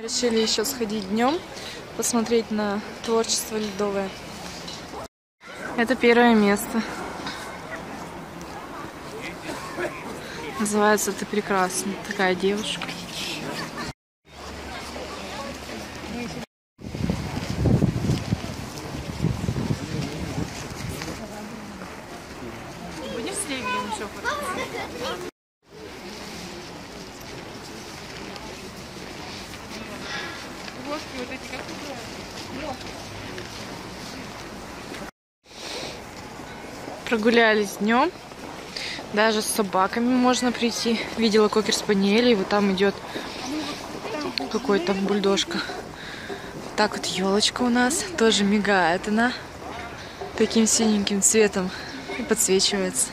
Решили еще сходить днем, посмотреть на творчество ледовое. Это первое место. Называется «Ты прекрасна». Такая девушка. Будем с Левием еще фотографировать? Вот эти как прогулялись днем. Даже с собаками можно прийти. Видела кокер-спаниелей. Вот там идет какой-то бульдожка. Так вот елочка у нас тоже мигает. Она таким синеньким цветом и подсвечивается.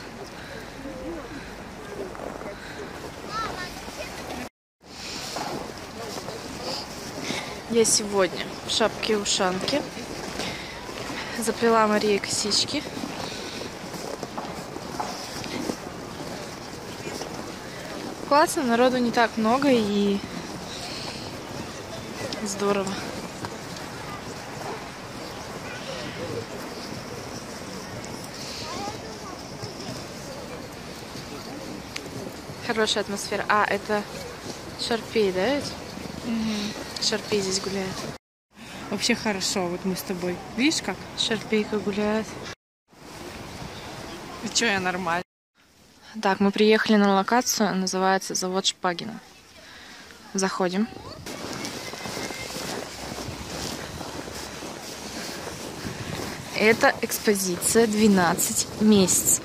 Я сегодня в шапке-ушанке. Заплела Марии косички. Классно, народу не так много и здорово. Хорошая атмосфера. А, это Шарпей, да? Угу. Шарпей здесь гуляет. Вообще хорошо, вот мы с тобой. Видишь как? Шарпейка гуляет. И чё, я нормально? Так, мы приехали на локацию, называется завод Шпагина. Заходим. Это экспозиция 12 месяцев.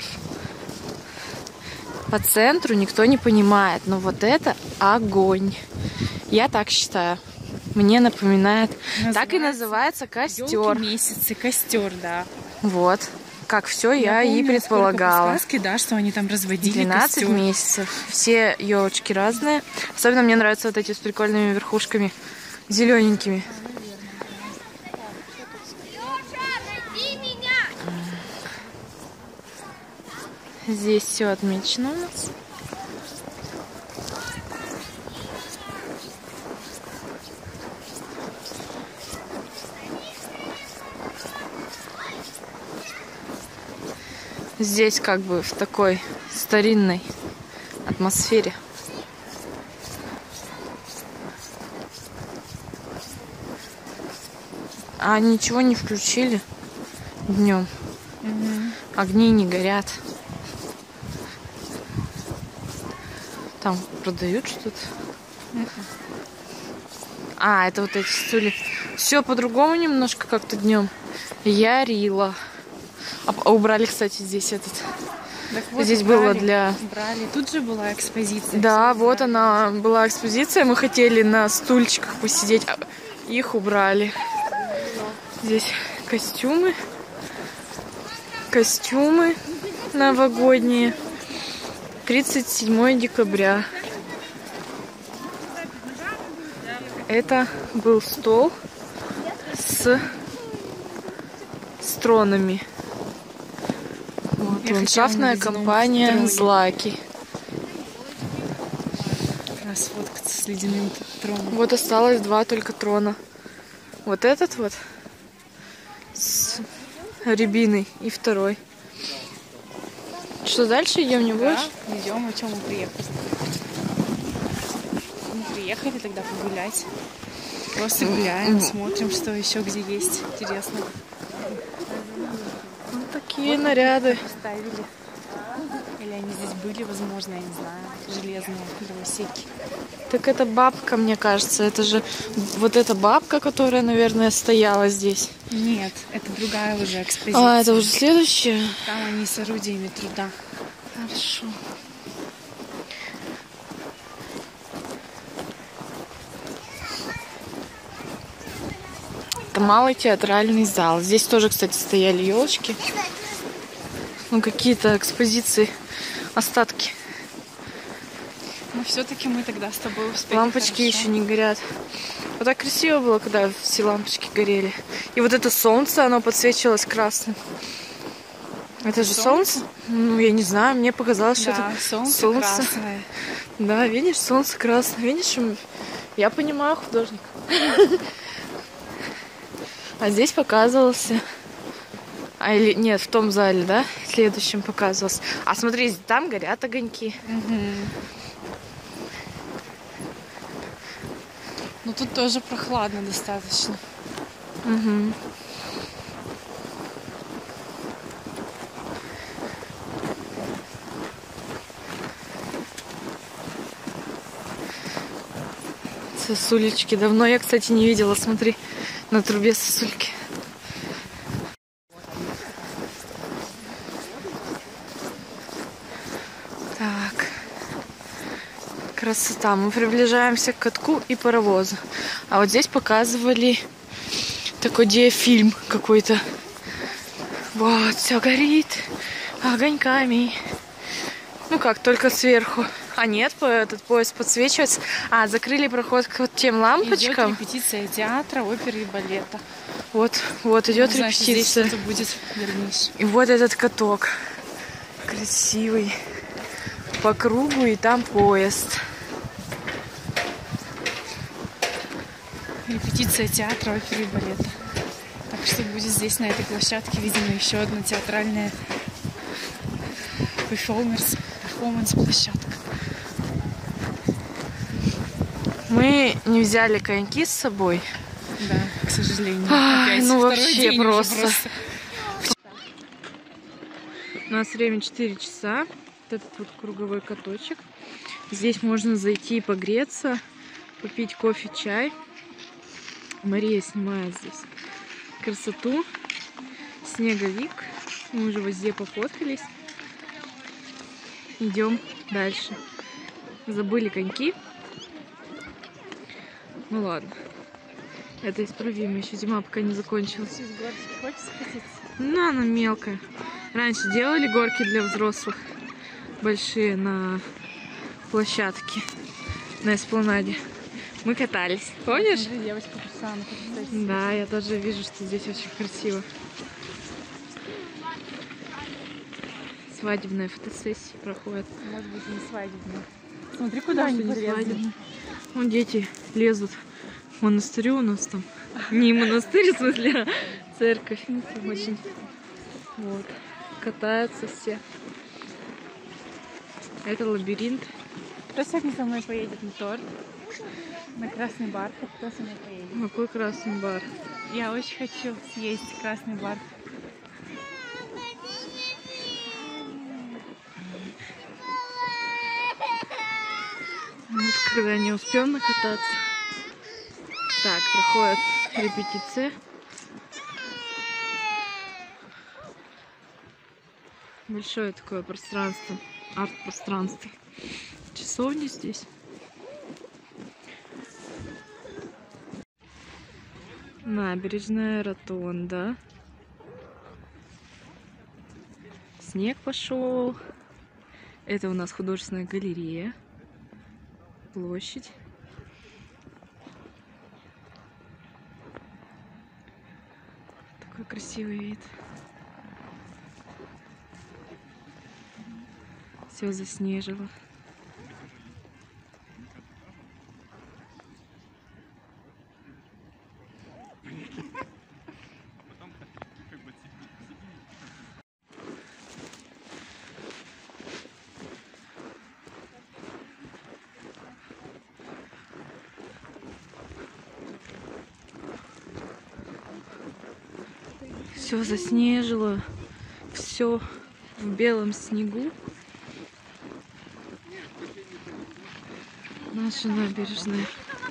По центру никто не понимает, но вот это огонь. Я так считаю. Мне напоминает. Так и называется костер. Месяцы, костер, да. Вот. Как все я и предполагала. Сказки, да, что они там разводили 12 костер. месяцев. Все елочки разные. Особенно мне нравятся вот эти с прикольными верхушками, зелененькими. Здесь все отмечено у нас. Здесь как бы в такой старинной атмосфере. А ничего не включили днем. Огни не горят. Там продают что-то. А, это вот эти стулья. Все по-другому немножко как-то днем. Ярила. А убрали, кстати, здесь этот. Вот здесь убрали, было для... Убрали. Тут же была экспозиция. Да, вот она была экспозиция. Мы хотели на стульчиках посидеть. А их убрали. Здесь костюмы. Костюмы новогодние. 37 декабря. Это был стол с тронами. Вот, ландшафтная компания «Злаки». Как раз сфоткаться с ледяным троном. Вот осталось 2 только трона. Вот этот вот с рябиной и второй. Что дальше? Идем, не будешь? Да, идем. А чем мы приехали? Мы приехали тогда погулять. Просто гуляем, смотрим, что еще где есть интересно. Вот такие вот наряды. Поставили. Или они здесь были, возможно, я не знаю. Железные дровосеки. Так это бабка, мне кажется. Это же вот эта бабка, которая, наверное, стояла здесь. Нет, это другая уже экспозиция. А, это уже следующая? Там они с орудиями труда. Хорошо. Это малый театральный зал. Здесь тоже, кстати, стояли елочки. Ну, какие-то экспозиции, остатки. Но все-таки мы тогда с тобой успели. Лампочки еще не горят. Вот так красиво было, когда все лампочки горели. И вот это солнце, оно подсвечивалось красным. Это же солнце? Ну, я не знаю, мне показалось, что да, это солнце красное. Да, видишь, солнце красное. Видишь, Я понимаю художник. А здесь показывался... А или нет, в том зале, да? В следующем показывался. А смотри, там горят огоньки. Ну тут тоже прохладно достаточно. Угу. Сосулечки. Давно я, кстати, не видела. Смотри, на трубе сосульки. Так. Красота. Мы приближаемся к катку и паровозу. А вот здесь показывали такой диафильм какой-то. Вот, все горит огоньками. Ну как, только сверху. А нет, этот поезд подсвечивается. А, закрыли проход к вот тем лампочкам. Идет репетиция театра, оперы и балета. Вот, вот идет Значит, репетиция. здесь что-то будет дальнейшее. И вот этот каток. Красивый. По кругу, и там поезд. Репетиция театра, оперы и балета. Так что будет здесь, на этой площадке, видимо, еще одна театральная перформанс-площадка. Мы не взяли коньки с собой. Да, к сожалению. Ай, Опять ну второй вообще день уже просто. У нас время 4 часа. Вот этот вот круговой каточек. Здесь можно зайти и погреться, попить кофе, чай. Мария снимает здесь красоту. Снеговик. Мы уже везде пофоткались. Идем дальше. Забыли коньки. Ну ладно. Это исправимо. Еще зима пока не закончилась. Из горки хочешь скатиться? Ну, она мелкая. Раньше делали горки для взрослых. Большие на площадке. На эспланаде. Мы катались. Помнишь? Смотри, девочка пришла на фотосессию. Да, я тоже вижу, что здесь очень красиво. Свадебная фотосессия проходит. Может быть, не свадебная. Смотри, куда они полезли. Вон дети лезут в монастырь у нас там. Не монастырь, в смысле, а церковь. Очень. Вот. Катаются все. Это лабиринт. Кто сегодня со мной поедет на торт? На Красный Бархат? Кто со мной поедет? Какой красный бар. Я очень хочу съесть Красный Бархат. Вот когда не успел накататься. Так, проходит репетиция. Большое такое пространство, арт-пространство. Часовня здесь. Набережная, ротонда. Снег пошел. Это у нас художественная галерея. Площадь. Такой красивый вид. Все заснежило. Все заснежило, все в белом снегу. Наша набережная.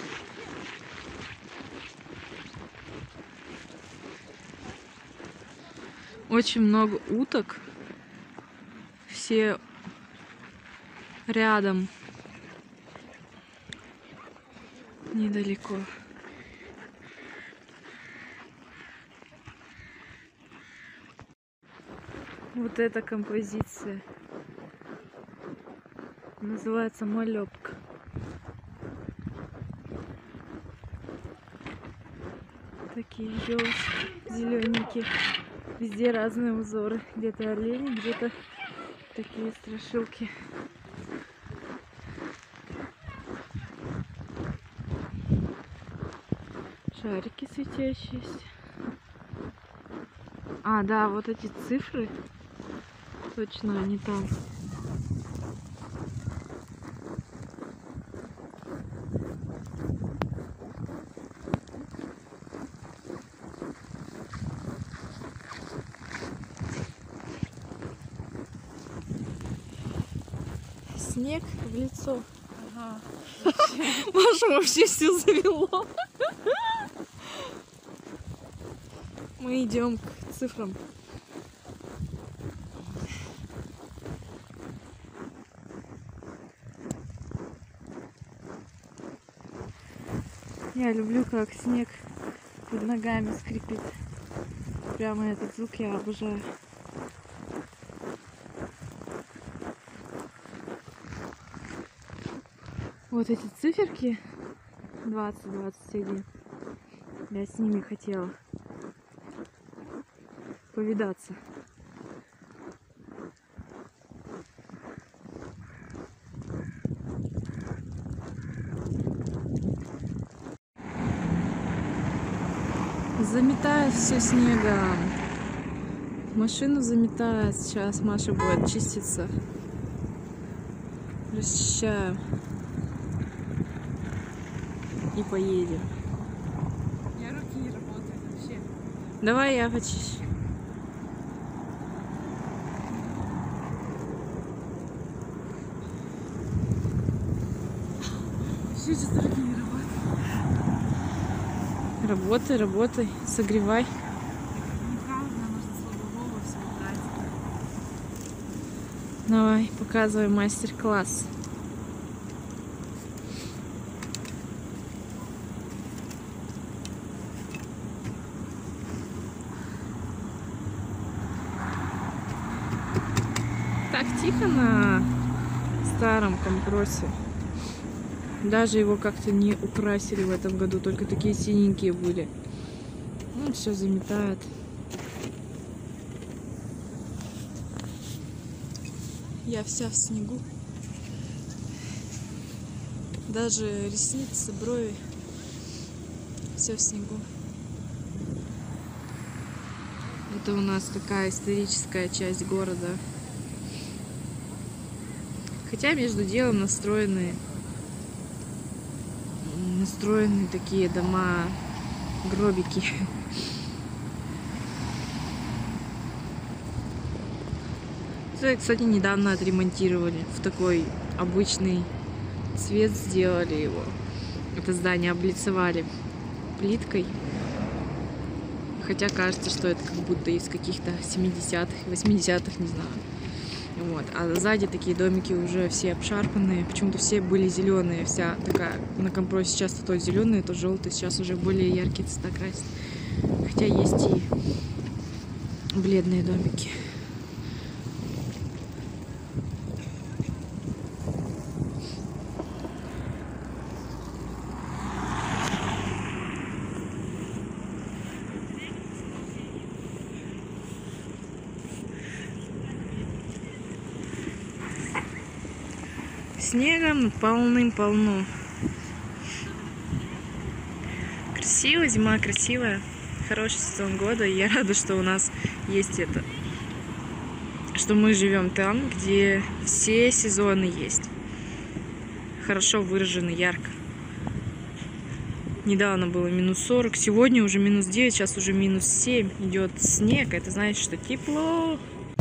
Очень много уток. Все рядом. Недалеко. Вот эта композиция называется «Малёпка». Такие елочки зелененькие. Везде разные узоры. Где-то олени, где-то такие страшилки. Шарики светящиеся. А, да, вот эти цифры. Точно, они там. Снег в лицо. Ага. Машу вообще все завело. Мы идем к цифрам. Я люблю, как снег под ногами скрипит. Прямо этот звук я обожаю. Вот эти циферки 20-21. Я с ними хотела повидаться. Заметает все снегом. Машину заметает. Сейчас Маша будет чиститься. Расчищаем. И поедем. У меня руки не работают вообще. Давай я почищу. Вообще что-то руки не работают. Работай, работай, согревай. Неправда, нужно слабового все убрать. Давай, показывай мастер-класс. Так тихо на старом компросе. Даже его как-то не украсили в этом году, только такие синенькие были. Ну, все заметает. Я вся в снегу. Даже ресницы, брови. Все в снегу. Это у нас такая историческая часть города. Хотя между делом настроены такие дома, гробики. Это, кстати, недавно отремонтировали. В такой обычный цвет сделали его. Это здание облицевали плиткой. Хотя кажется, что это как будто из каких-то 70-х, 80-х, не знаю. Вот. А сзади такие домики уже все обшарпанные. Почему-то все были зеленые. Вся такая на компросе сейчас то зеленые, то желтые. Сейчас уже более яркие цвета красят. Хотя есть и бледные домики. Снегом полным-полно. Красиво, зима красивая. Хороший сезон года. И я рада, что у нас есть это. Что мы живем там, где все сезоны есть. Хорошо выражены, ярко. Недавно было минус 40, сегодня уже минус 9, сейчас уже минус 7. Идет снег, это значит, что тепло.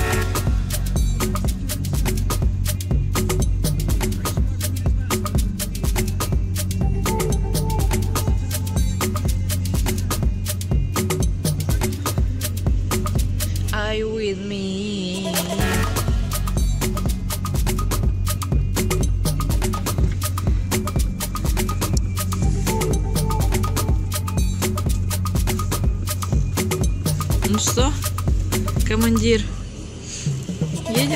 Are you with me? Ну что, командир, едем?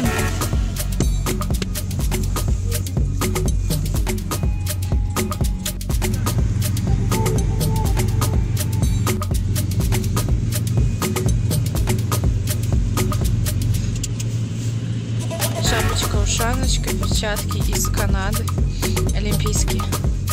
Шапочка, ушаночка, перчатки из Канады, олимпийские.